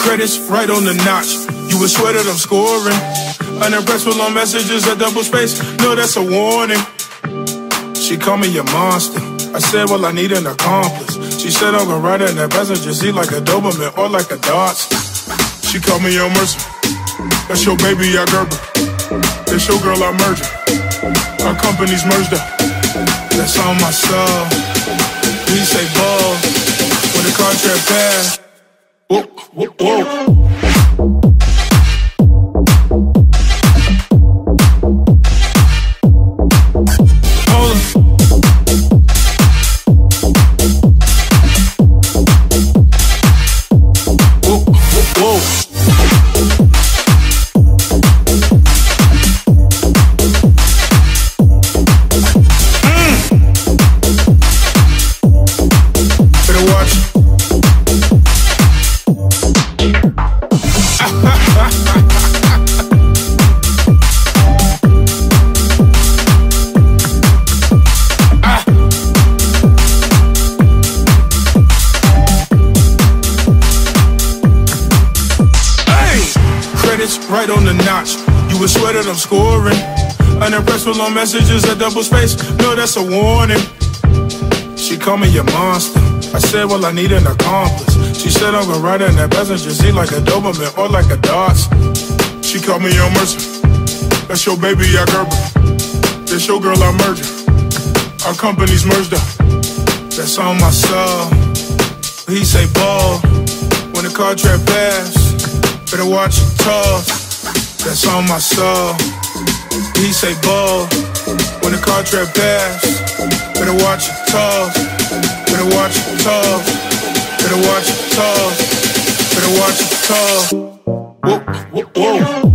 credits right on the notch. You would swear that I'm scoring. Unimpressed with long messages at double space. No, that's a warning. She called me a monster. I said, well, I need an accomplice. She said I'm gonna ride in that passenger seat like a Doberman or like a Dotson. She called me a mercer. That's your baby, I Gerber. That's your girl, I merge her. Our companies merged up. That's on my soul. We say ball when the contract passed. Whoa, whoa, whoa. Right on the notch. You would swear that I'm scoring. Unimpressed with long messages at double space. No, that's a warning. She called me a monster. I said, well, I need an accomplice. She said I'm gonna ride in that passenger seat like a Doberman or like a Dotson. She called me a mercer. That's your baby, I Gerber. That's your girl, I merge her. Our companies merged up. That's on my soul. He say ball when the contract pass. Better watch your toss. That's on my soul. He say ball when the contract pass. Better watch your toss. Better watch your toss. Better watch your toss. Better watch your toss. Whoa, whoa, whoa.